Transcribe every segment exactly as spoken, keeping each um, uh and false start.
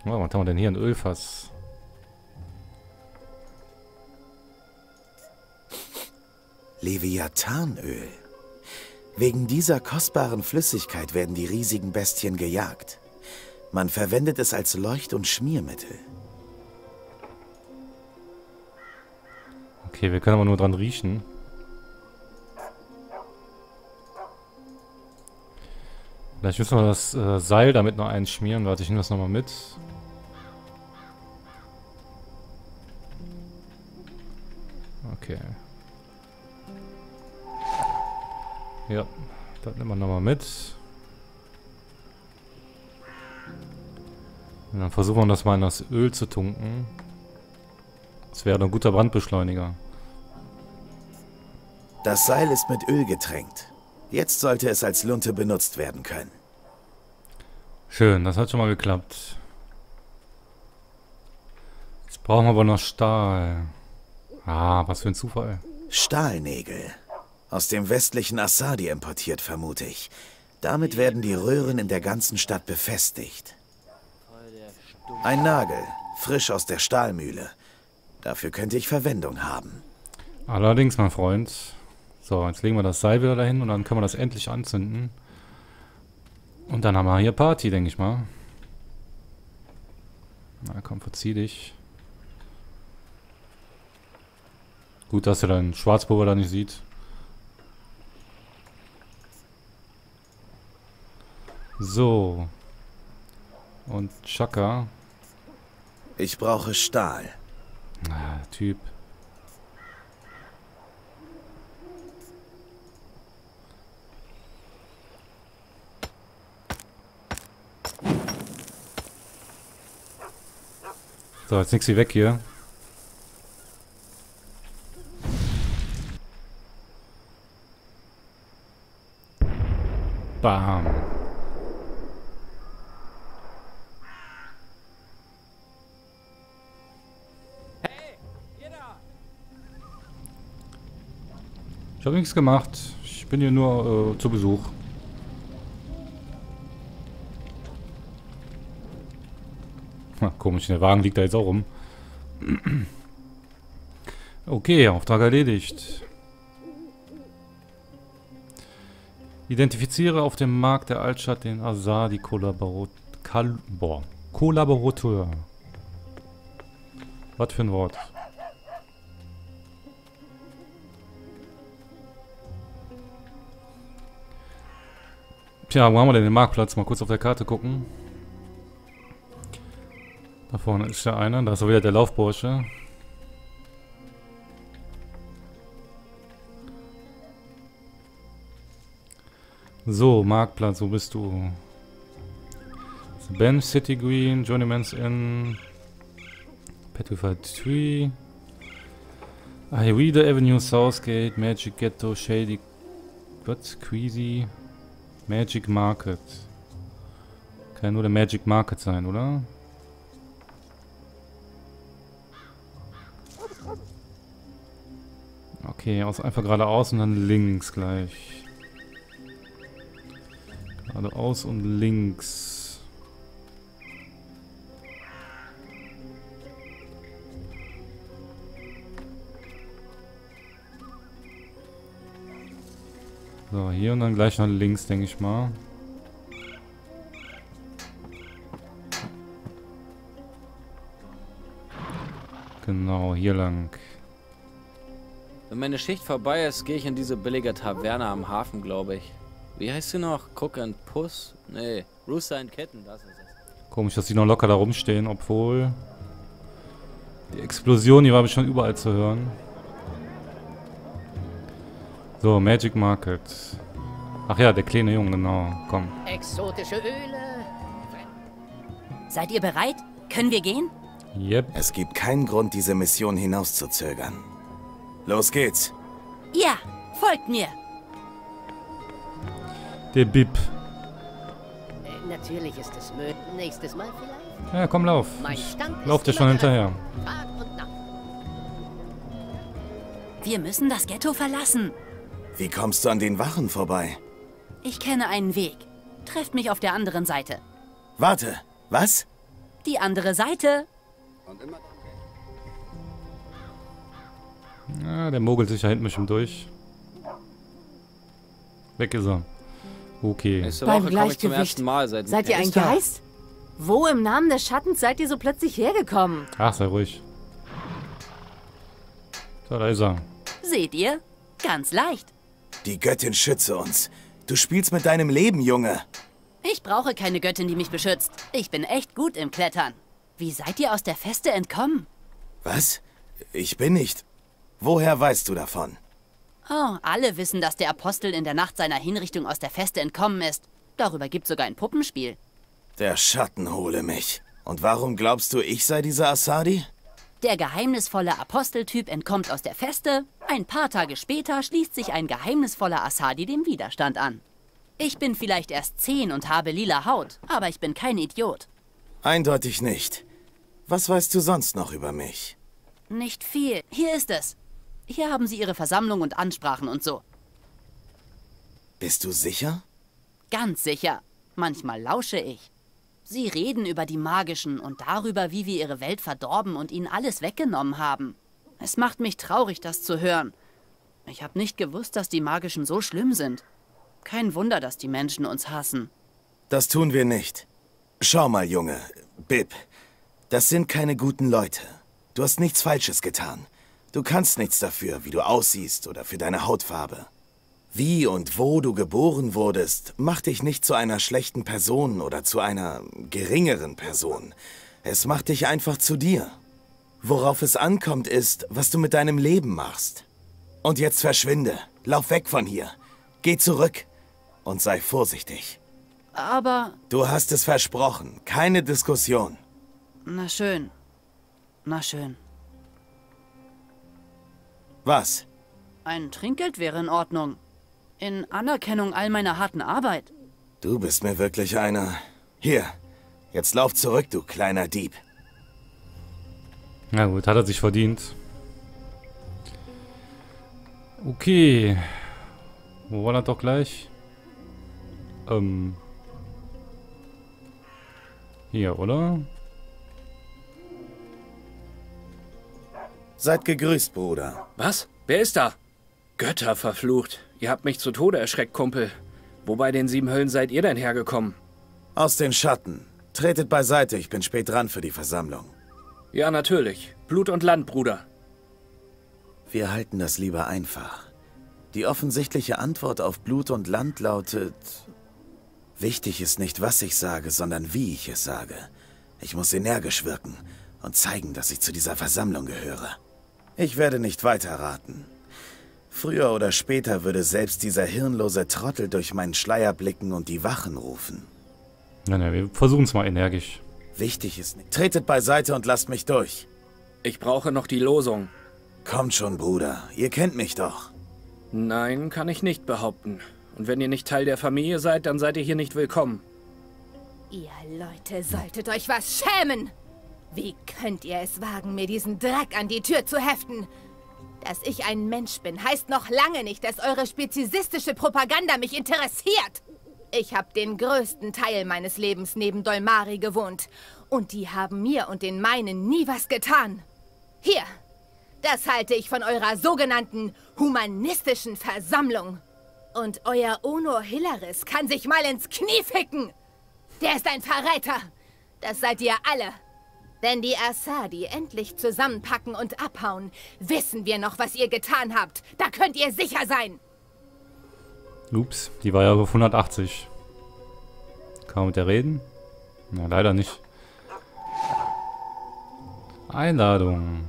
Oh, was haben wir denn hier? Ein Ölfass. Leviathanöl. Wegen dieser kostbaren Flüssigkeit werden die riesigen Bestien gejagt. Man verwendet es als Leucht- und Schmiermittel. Okay, wir können aber nur dran riechen. Vielleicht müssen wir das äh, Seil damit noch einschmieren. Warte, ich nehme das nochmal mit. Okay. Ja, das nehmen wir nochmal mit. Und dann versuchen wir das mal in das Öl zu tunken. Das wäre ein guter Brandbeschleuniger. Das Seil ist mit Öl getränkt. Jetzt sollte es als Lunte benutzt werden können. Schön, das hat schon mal geklappt. Jetzt brauchen wir aber noch Stahl. Ah, was für ein Zufall. Stahlnägel. Aus dem westlichen Assadi importiert, vermute ich. Damit werden die Röhren in der ganzen Stadt befestigt. Ein Nagel, frisch aus der Stahlmühle. Dafür könnte ich Verwendung haben. Allerdings, mein Freund. So, jetzt legen wir das Seil wieder dahin und dann können wir das endlich anzünden. Und dann haben wir hier Party, denke ich mal. Na komm, verzieh dich. Gut, dass er deinen Schwarzpulver da nicht sieht. So. Und Chaka. Ich brauche Stahl. Ah, Typ. So, jetzt nix wie weg hier. Bam. Hey, ihr da! Ich habe nichts gemacht. Ich bin hier nur äh, zu Besuch. Ha, komisch, der Wagen liegt da jetzt auch rum. Okay, Auftrag erledigt. Identifiziere auf dem Markt der Altstadt den Assadi-Kollaborateur. Was für ein Wort. Tja, wo haben wir denn den Marktplatz? Mal kurz auf der Karte gucken. Da vorne ist ja einer, da ist auch wieder der Laufbursche. So, Marktplatz, wo bist du? Ben, City Green, Journeyman's Inn, Petrified Tree, Airida Avenue, Southgate, Magic Ghetto, Shady, was? Queasy, Magic Market. Kann nur der Magic Market sein, oder? Okay, aus, einfach geradeaus und dann links gleich. Geradeaus und links. So, hier und dann gleich nach links, denke ich mal. Genau, hier lang. Wenn meine Schicht vorbei ist, gehe ich in diese billige Taverne am Hafen, glaube ich. Wie heißt sie noch? Cook and Puss? Nee, Rooster and Kitten, das ist es. Komisch, dass die noch locker da rumstehen, obwohl... Die Explosion, die war bestimmt überall zu hören. So, Magic Market. Ach ja, der kleine Junge, genau. Komm. Exotische Öle. Seid ihr bereit? Können wir gehen? Yep. Es gibt keinen Grund, diese Mission hinauszuzögern. Los geht's. Ja, folgt mir. Der Bip. Äh, natürlich ist es Müll. Nächstes Mal vielleicht. Ja, komm, lauf. Mein Ich Stand lauf dir ist schon immer hinterher. Tag und Nacht. Wir müssen das Ghetto verlassen. Wie kommst du an den Wachen vorbei? Ich kenne einen Weg. Trefft mich auf der anderen Seite. Warte, was? Die andere Seite. Ja, der mogelt sich da hinten bestimmt durch. Weg ist er. Okay. Nächste Beim Woche komme ich zum Gleichgewicht. ersten Mal seit Seid ihr ein Easter. Geist? Wo im Namen des Schattens seid ihr so plötzlich hergekommen? Ach, sei ruhig. So, da ist er. Seht ihr? Ganz leicht. Die Göttin schütze uns. Du spielst mit deinem Leben, Junge. Ich brauche keine Göttin, die mich beschützt. Ich bin echt gut im Klettern. Wie seid ihr aus der Feste entkommen? Was? Ich bin nicht. Woher weißt du davon? Oh, alle wissen, dass der Apostel in der Nacht seiner Hinrichtung aus der Feste entkommen ist. Darüber gibt's sogar ein Puppenspiel. Der Schatten hole mich. Und warum glaubst du, ich sei dieser Asadi? Der geheimnisvolle Aposteltyp entkommt aus der Feste. Ein paar Tage später schließt sich ein geheimnisvoller Asadi dem Widerstand an. Ich bin vielleicht erst zehn und habe lila Haut, aber ich bin kein Idiot. Eindeutig nicht. Was weißt du sonst noch über mich? Nicht viel. Hier ist es. Hier haben Sie Ihre Versammlung und Ansprachen und so. Bist du sicher? Ganz sicher. Manchmal lausche ich. Sie reden über die Magischen und darüber, wie wir ihre Welt verdorben und ihnen alles weggenommen haben. Es macht mich traurig, das zu hören. Ich habe nicht gewusst, dass die Magischen so schlimm sind. Kein Wunder, dass die Menschen uns hassen. Das tun wir nicht. Schau mal, Junge. Bib. Das sind keine guten Leute. Du hast nichts Falsches getan. Du kannst nichts dafür, wie du aussiehst oder für deine Hautfarbe. Wie und wo du geboren wurdest, macht dich nicht zu einer schlechten Person oder zu einer geringeren Person. Es macht dich einfach zu dir. Worauf es ankommt, ist, was du mit deinem Leben machst. Und jetzt verschwinde. Lauf weg von hier. Geh zurück. Und sei vorsichtig. Aber... Du hast es versprochen. Keine Diskussion. Na schön. Na schön. Was? Ein Trinkgeld wäre in Ordnung. In Anerkennung all meiner harten Arbeit. Du bist mir wirklich einer. Hier, jetzt lauf zurück, du kleiner Dieb. Na gut, hat er sich verdient. Okay. Wo war das doch gleich? Ähm. Hier, oder? Seid gegrüßt, Bruder. Was? Wer ist da? Götter verflucht. Ihr habt mich zu Tode erschreckt, Kumpel. Wo bei den sieben Höllen seid ihr denn hergekommen? Aus den Schatten. Tretet beiseite, ich bin spät dran für die Versammlung. Ja, natürlich. Blut und Land, Bruder. Wir halten das lieber einfach. Die offensichtliche Antwort auf Blut und Land lautet... Wichtig ist nicht, was ich sage, sondern wie ich es sage. Ich muss energisch wirken und zeigen, dass ich zu dieser Versammlung gehöre. Ich werde nicht weiter raten. Früher oder später würde selbst dieser hirnlose Trottel durch meinen Schleier blicken und die Wachen rufen. Nein, nein, wir versuchen es mal energisch. Wichtig ist nicht... Tretet beiseite und lasst mich durch. Ich brauche noch die Losung. Kommt schon, Bruder. Ihr kennt mich doch. Nein, kann ich nicht behaupten. Und wenn ihr nicht Teil der Familie seid, dann seid ihr hier nicht willkommen. Ihr Leute solltet euch was schämen! Wie könnt ihr es wagen, mir diesen Dreck an die Tür zu heften? Dass ich ein Mensch bin, heißt noch lange nicht, dass eure spezizistische Propaganda mich interessiert. Ich habe den größten Teil meines Lebens neben Dolmari gewohnt. Und die haben mir und den meinen nie was getan. Hier, das halte ich von eurer sogenannten humanistischen Versammlung. Und euer Onur Hilaris kann sich mal ins Knie ficken. Der ist ein Verräter. Das seid ihr alle. Wenn die Asadi endlich zusammenpacken und abhauen, wissen wir noch, was ihr getan habt. Da könnt ihr sicher sein. Ups, die war ja auf hundertachtzig. Kann man mit der reden? Na, leider nicht. Einladung.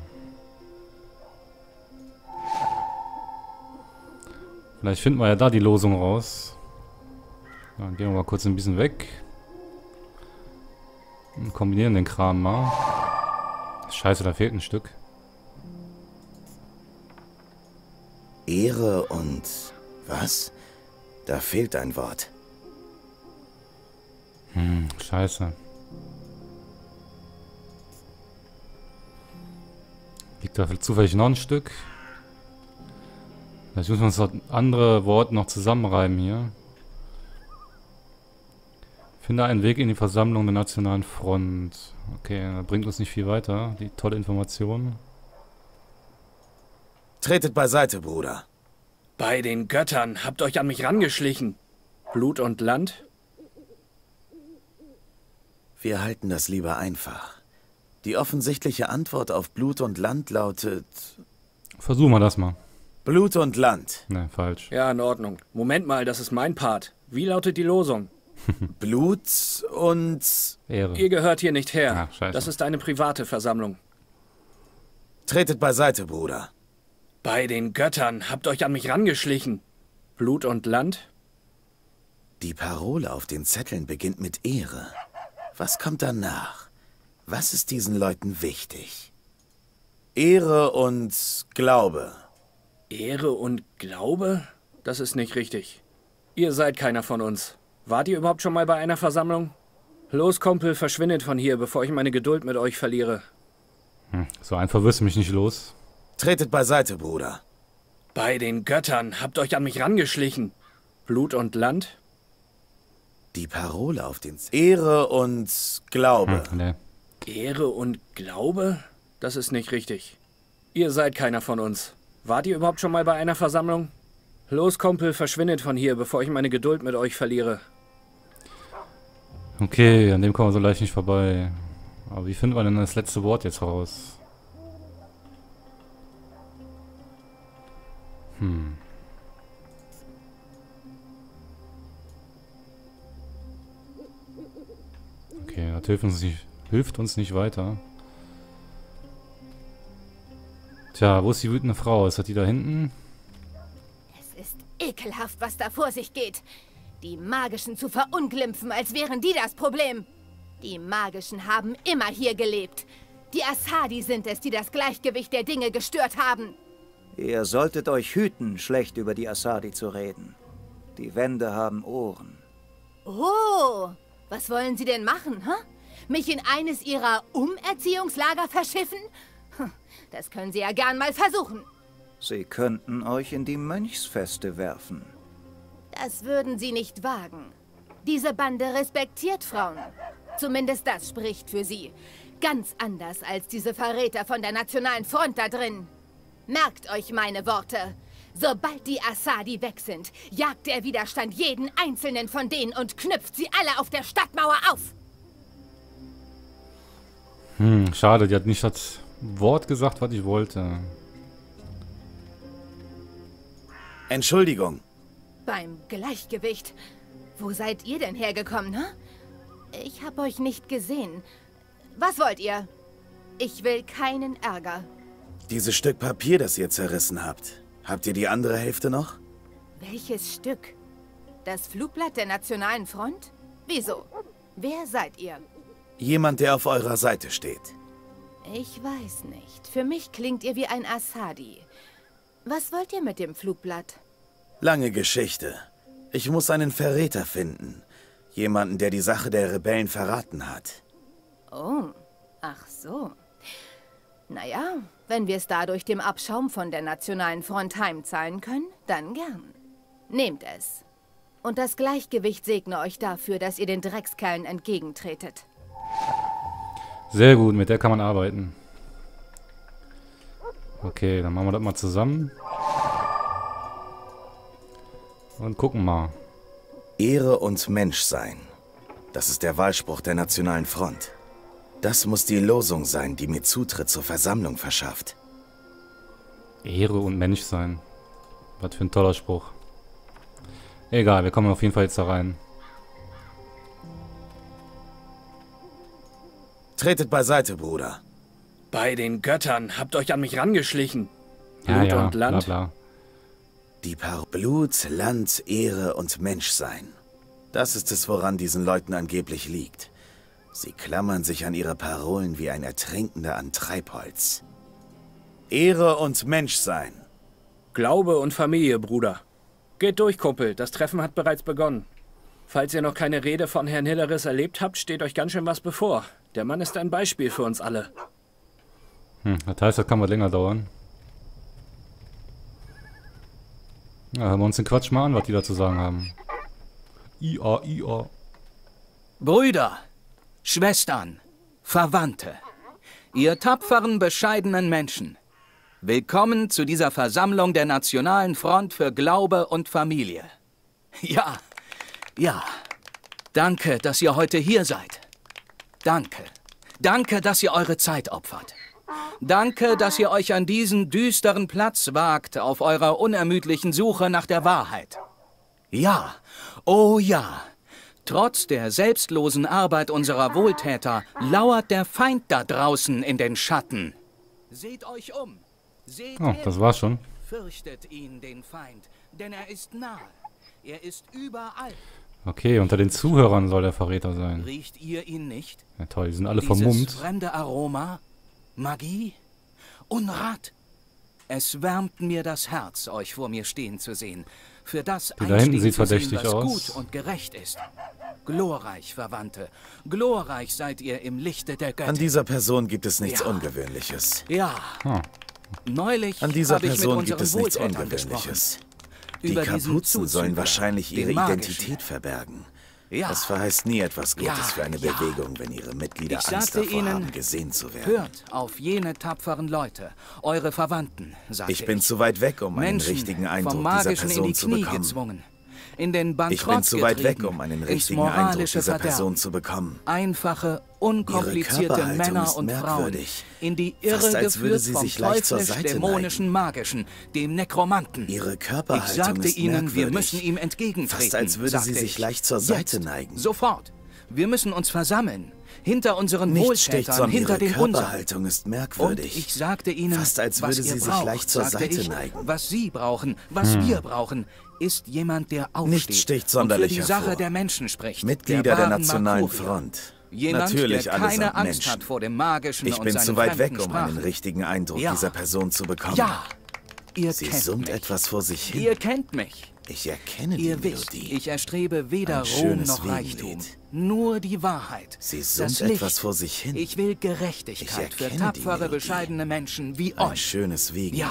Vielleicht finden wir ja da die Losung raus. Dann gehen wir mal kurz ein bisschen weg. Und kombinieren den Kram mal. Scheiße, da fehlt ein Stück. Ehre und... was? Da fehlt ein Wort. Hm, scheiße. Liegt da zufällig noch ein Stück? Vielleicht müssen wir uns das andere Wort noch zusammenreiben hier. Finde einen Weg in die Versammlung der Nationalen Front. Okay, das bringt uns nicht viel weiter. Die tolle Information. Tretet beiseite, Bruder. Bei den Göttern habt euch an mich rangeschlichen. Blut und Land? Wir halten das lieber einfach. Die offensichtliche Antwort auf Blut und Land lautet... Versuchen wir das mal. Blut und Land. Ne, falsch. Ja, in Ordnung. Moment mal, das ist mein Part. Wie lautet die Losung? Blut und... Ehre. Ihr gehört hier nicht her. Ach, scheiße. Das ist eine private Versammlung. Tretet beiseite, Bruder. Bei den Göttern habt euch an mich rangeschlichen. Blut und Land? Die Parole auf den Zetteln beginnt mit Ehre. Was kommt danach? Was ist diesen Leuten wichtig? Ehre und Glaube. Ehre und Glaube? Das ist nicht richtig. Ihr seid keiner von uns. Wart ihr überhaupt schon mal bei einer Versammlung? Los, Kumpel, verschwindet von hier, bevor ich meine Geduld mit euch verliere. Hm, so einfach wirst du mich nicht los. Tretet beiseite, Bruder. Bei den Göttern habt euch an mich rangeschlichen. Blut und Land? Die Parole auf den Z Ehre und Glaube. Hm, ne. Ehre und Glaube? Das ist nicht richtig. Ihr seid keiner von uns. Wart ihr überhaupt schon mal bei einer Versammlung? Los, Kumpel, verschwindet von hier, bevor ich meine Geduld mit euch verliere. Okay, an dem kommen wir so leicht nicht vorbei. Aber wie finden wir denn das letzte Wort jetzt raus? Hm. Okay, das hilft uns nicht, hilft uns nicht weiter. Tja, wo ist die wütende Frau? Ist das die da hinten? Es ist ekelhaft, was da vor sich geht. Die Magischen zu verunglimpfen, als wären die das Problem. Die Magischen haben immer hier gelebt. Die Asadi sind es, die das Gleichgewicht der Dinge gestört haben. Ihr solltet euch hüten, schlecht über die Asadi zu reden. Die Wände haben Ohren. Oh, was wollen Sie denn machen, hä? Mich in eines Ihrer Umerziehungslager verschiffen? Hm, das können Sie ja gern mal versuchen. Sie könnten euch in die Mönchsfeste werfen. Das würden Sie nicht wagen. Diese Bande respektiert Frauen. Zumindest das spricht für sie. Ganz anders als diese Verräter von der Nationalen Front da drin. Merkt euch meine Worte. Sobald die Asadi weg sind, jagt der Widerstand jeden einzelnen von denen und knüpft sie alle auf der Stadtmauer auf. Hm, schade, die hat nicht das Wort gesagt, was ich wollte. Entschuldigung. Beim Gleichgewicht. Wo seid ihr denn hergekommen, ne? Ich habe euch nicht gesehen. Was wollt ihr? Ich will keinen Ärger. Dieses Stück Papier, das ihr zerrissen habt. Habt ihr die andere Hälfte noch? Welches Stück? Das Flugblatt der Nationalen Front? Wieso? Wer seid ihr? Jemand, der auf eurer Seite steht. Ich weiß nicht. Für mich klingt ihr wie ein Asadi. Was wollt ihr mit dem Flugblatt? Lange Geschichte. Ich muss einen Verräter finden. Jemanden, der die Sache der Rebellen verraten hat. Oh, ach so. Naja, wenn wir es dadurch dem Abschaum von der Nationalen Front heimzahlen können, dann gern. Nehmt es. Und das Gleichgewicht segne euch dafür, dass ihr den Dreckskerlen entgegentretet. Sehr gut, mit der kann man arbeiten. Okay, dann machen wir das mal zusammen. Und gucken mal. Ehre und Menschsein. Das ist der Wahlspruch der Nationalen Front. Das muss die Losung sein, die mir Zutritt zur Versammlung verschafft. Ehre und Menschsein. Was für ein toller Spruch. Egal, wir kommen auf jeden Fall jetzt da rein. Tretet beiseite, Bruder. Bei den Göttern habt euch an mich rangeschlichen. Ja, Blut ja, und Land? bla bla. Die Paar Blut, Land, Ehre und Menschsein. Das ist es, woran diesen Leuten angeblich liegt. Sie klammern sich an ihre Parolen wie ein Ertrinkender an Treibholz. Ehre und Menschsein. Glaube und Familie, Bruder. Geht durch, Kumpel. Das Treffen hat bereits begonnen. Falls ihr noch keine Rede von Herrn Hilleris erlebt habt, steht euch ganz schön was bevor. Der Mann ist ein Beispiel für uns alle. Hm, das heißt, das kann mal länger dauern. Ja, hören wir uns den Quatsch mal an, was die da zu sagen haben. I A, I A. Brüder, Schwestern, Verwandte, ihr tapferen, bescheidenen Menschen, willkommen zu dieser Versammlung der Nationalen Front für Glaube und Familie. Ja, ja, danke, dass ihr heute hier seid. Danke, danke, dass ihr eure Zeit opfert. Danke, dass ihr euch an diesen düsteren Platz wagt auf eurer unermüdlichen Suche nach der Wahrheit. Ja, oh ja, trotz der selbstlosen Arbeit unserer Wohltäter lauert der Feind da draußen in den Schatten. Seht euch um. Seht Oh, das war's schon. Fürchtet ihn, den Feind, denn er ist nahe. Er ist überall. Okay, unter den Zuhörern soll der Verräter sein. Riecht ihr ihn nicht? Ja toll, die sind alle Dieses vermummt. fremde Aroma, Magie, Unrat. Es wärmt mir das Herz, euch vor mir stehen zu sehen. Für das Die da hinten einstehen sieht zu sehen, verdächtig was aus. gut und gerecht ist. Glorreich, Verwandte. Glorreich seid ihr im Lichte der Götter. An dieser Person gibt es nichts Ja. Ungewöhnliches. Ja. Ah. Neulich An dieser habe ich mit Person gibt unseren es nichts Wohltätern Ungewöhnliches. gesprochen. Die Über diesen Kapuzen sollen Zuzügler, wahrscheinlich ihre den magischen. Identität verbergen. Ja. Das verheißt nie etwas Gutes Ja, für eine ja. Bewegung, wenn ihre Mitglieder Ich Angst sagte davor ihnen, haben, gesehen zu werden. Hört auf jene tapferen Leute, eure Verwandten, sagte ich. Ich bin zu weit weg, um einen Menschen richtigen vom Eindruck dieser Magischen in Person die zu Knie bekommen. gezwungen, in den Bankrott Ich bin zu weit weg, getrieben, um einen ins richtigen Eindruck moralische dieser Verderben. Person zu bekommen. Einfache, Ihre unkomplizierte Körperhaltung Männer ist und Frauen, merkwürdig. in die Irre Fast als würde geführt sie vom sich leicht zur Seite teuflisch-dämonischen Magischen, dem Nekromanten. Ihre Ich Körperhaltung sagte ist ihnen, wir merkwürdig. müssen ihm entgegentreten. Fast als würde sie sagte sich ich. leicht zur Seite Jetzt, neigen. Sofort. Wir müssen uns versammeln. Hinter unseren Nichts sticht, Wohltätern, sondern hinter ihre den unseren. Körperhaltung ist merkwürdig. Und ich sagte ihnen, Fast als was würde ihr sie sich braucht, leicht zur sagte Seite ich, neigen. Was sie brauchen, was Hm. wir brauchen, ist jemand, der aufsteht Nichts sticht und sonderlich für die hervor. Sache der Menschen spricht. Mitglieder der, wahren Nationalen Markuria. Front. Jemand, Natürlich der allesamt keine Angst Menschen. hat vor dem Magischen Ich und bin seinen zu weit weg, fremden um einen Sprachen. richtigen Eindruck Ja. dieser Person zu bekommen. Ja, ihr Sie kennt summt mich. etwas vor sich hin. Ihr kennt mich. Ich erkenne Ihr die wisst, Melodie. ich erstrebe weder Ein Ruhm schönes noch Wiegenlied. Reichtum. Nur die Wahrheit. Sie das summt Licht. etwas vor sich hin. Ich will Gerechtigkeit Ich für erkenne die tapfere, Melodie. bescheidene Menschen wie Ein euch. schönes Wiegenlied.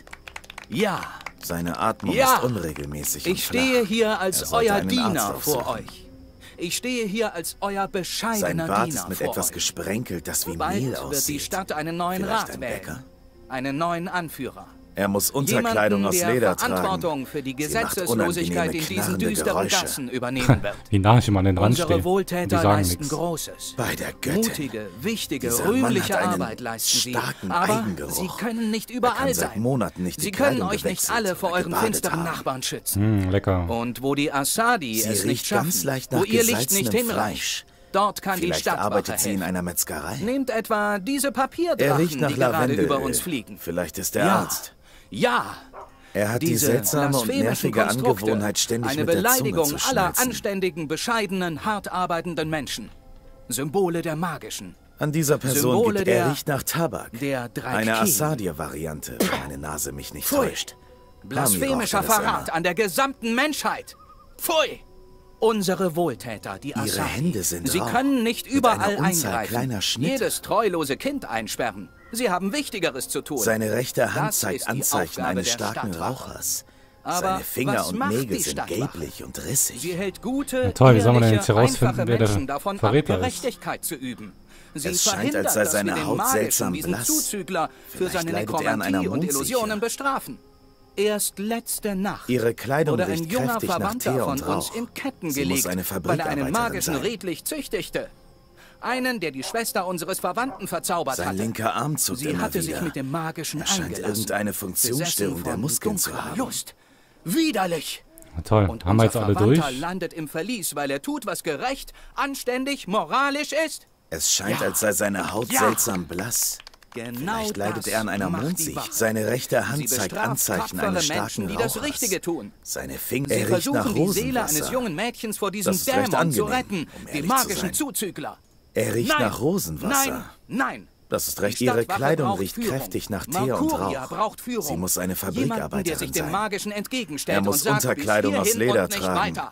Ja, Seine Atmung Ja. ist unregelmäßig und ich stehe flach. hier Er als sollte euer einen Diener Arzt vor aufsuchen. euch. Ich stehe hier als euer Sein bescheidener Bart Diener ist mit vor etwas euch. gesprenkelt, das wie Bald Mehl wird aussieht. die Stadt einen neuen Vielleicht Rat ein wählen. Bäcker? Einen neuen Anführer. Er muss Unterkleidung Jemanden, aus der Leder Verantwortung tragen. für die Sie macht Gesetzeslosigkeit unangenehme, in diesen knarrende düsteren Geräusche. Gassen übernehmen wird. Die Narchen an den Rand Unsere stehen. Die Wohltäter sagen leisten nichts. Großes. Bei der Göttin. Mutige, wichtige, Dieser Mann rühmliche hat einen Arbeit leisten sie. starken Aber Eigengeruch. sie können nicht Er überall kann seit sein. Monaten nicht die Sie können Kleidung euch nicht gewechselt alle vor oder euren gebadet finsteren haben. Nachbarn schützen. Hm, lecker. Und wo die Assadi Sie es nicht riecht schaffen, ganz leicht wo nach ihr Licht nicht gesalzenem hinreicht, Fleisch. dort kann die Vielleicht Stadtwache arbeitet sie in helfen. einer Metzgerei. Nehmt etwa diese Er Papierdrachen, riecht nach die gerade Lavendel. über uns fliegen. Vielleicht ist er Ja. Arzt. Ja, Er hat die diese seltsame und blasphemischen nervige Konstrukte, Angewohnheit, ständig eine mit der Zunge Beleidigung zu aller schnalzen. anständigen, bescheidenen, hart arbeitenden Menschen. Symbole der Magischen. An dieser Person Symbole gibt er der- riecht nach Tabak. der drei Eine King. Assadir-Variante, wenn meine Nase mich nicht Pfui. täuscht. Blasphemischer Pami rauchte das Verrat immer. an der gesamten Menschheit. Pfui! Unsere Wohltäter, die Assadi. Ihre Hände sind Sie rau. können nicht Mit überall einer Unzahl eingreifen. kleiner Schnitte. Jedes treulose Kind einsperren. Sie haben Wichtigeres zu tun. Seine rechte Hand Das zeigt ist die Anzeichen Aufgabe eines der starken Stadtwache. Rauchers. Aber Seine Finger was und macht Nägel die sind Stadtwache? gelblich und rissig. Sie hält gute, Ja, toll, wie soll man denn jetzt ehrliche, herausfinden, einfache wer der Menschen davon ab, Verräter ist? Gerechtigkeit zu üben. Sie Es scheint, verhindert, als sei dass seine wir den Haut Magischen, seltsam diesen blass. Zuzügler für Vielleicht seine leidet er an einer Nekromantie und Mondsicher. Illusionen bestrafen. Erst letzte Nacht Ihre Kleidung wurde ein riecht junger kräftig nach Verwandter Teer von und uns Rauch. in Ketten Sie gelegt, muss eine weil er einen Fabrikarbeiterin magischen sein. redlich züchtigte. Einen, der die Schwester unseres Verwandten verzaubert Sein hatte. linker Arm zuckt Sie immer hatte wieder. sich mit dem Magischen Er scheint eingelassen. irgendeine Funktionsstörung Besessen der von Muskeln zu dunkler haben. Lust. Widerlich. Na toll, Und haben wir unser jetzt alle Verwandter durch? landet im Verlies, weil er tut, was gerecht, anständig, moralisch ist. Es scheint, Ja. als sei seine Haut Ja. seltsam blass. Genau Vielleicht leidet das er an einer macht die Mondsicht. Wache. Seine rechte Sie Hand zeigt bestraft Anzeichen tapfere eines starken Menschen, die das Rauchers. Richtige tun. Seine Finger Sie er riecht nach versuchen, die Seele Rosenwasser. eines jungen Mädchens vor diesem Das ist recht Dämon zu angenehm, retten, um dem ehrlich zu magischen sein. Zuzügler. Er riecht Nein, nach Rosenwasser. Nein, nein. Das ist recht. Die Ihre Stadtwache Kleidung braucht riecht Führung. kräftig nach Teer und Markuria Rauch. braucht Führung. Sie muss eine Jemanden, der sich Fabrikarbeiterin dem sein. Magischen entgegenstellt Er muss und sagt, Unterkleidung bis aus hierhin Leder und nicht tragen. weiter.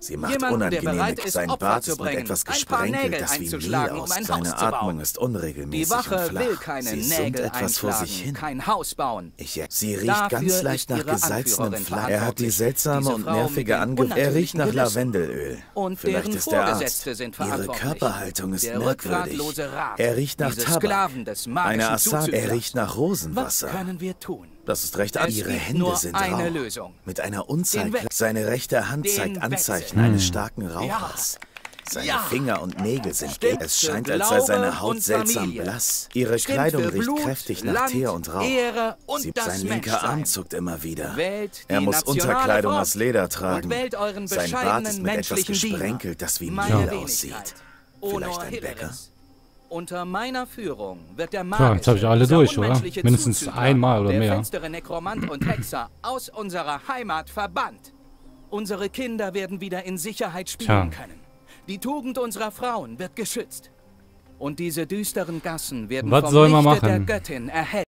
Sie macht Jemanden, der unangenehm, bereit ist, sein Opfer Bart zu ist mit bringen, etwas ein paar gesprenkelt, Nägel das wie Mehl einzuschlagen, um aus. ein Seine Haus zu Atmung bauen. ist unregelmäßig Die Wache und flach. will keine Sie summt Nägel etwas vor sich einschlagen, hin. kein Haus bauen. Ich, sie riecht Dafür ganz leicht ist nach ihre gesalzenem Anführerin Fleisch. Er hat die verantwortlich. seltsame Diese und Frau nervige mit den Ange... Er riecht unnatürlichen nach Gelüsten. Lavendelöl. Und Vielleicht deren ist er Vorgesetzte Arzt. sind Ihre verantwortlich. Körperhaltung ist Der merkwürdig. rückgratlose Rat, Er riecht nach diese Tabak. Sklaven des Magischen Eine Assad. Er Zuzüglers. riecht nach Rosenwasser. Was können wir tun? Das ist recht an. Es Ihre gibt Hände nur sind eine rau. Lösung. Mit einer Unzahl. Den Wechsel. Seine rechte Hand Den zeigt Anzeichen Wechsel. eines starken Rauchers. Seine Ja. Finger und Nägel sind Stimmt gelb. Es für scheint, als sei Glaube seine Haut und seltsam Familie. blass. Ihre Stimmt Kleidung für riecht Blut, kräftig nach Land, Teer und Rauch. Ehre und Sie, das sein linker Menschsein. Arm zuckt immer wieder. Wählt Er die muss nationale Unterkleidung Front aus Leder und tragen. wählt euren Sein Bart bescheidenen ist mit etwas menschlichen Diener. gesprenkelt, das wie Meine Mehl Wenigkeit. aussieht. Honor Vielleicht ein Hilleris. Bäcker? Unter meiner Führung wird der So, magische, jetzt habe ich alle durch, oder? unmenschliche Mindestens Zuzügler, einmal oder der mehr. finstere Nekromant und Hexer aus unserer Heimat verbannt. Unsere Kinder werden wieder in Sicherheit spielen Tja. können. Die Tugend unserer Frauen wird geschützt. Und diese düsteren Gassen werden Was vom soll man Lichte der machen? Göttin erhellt.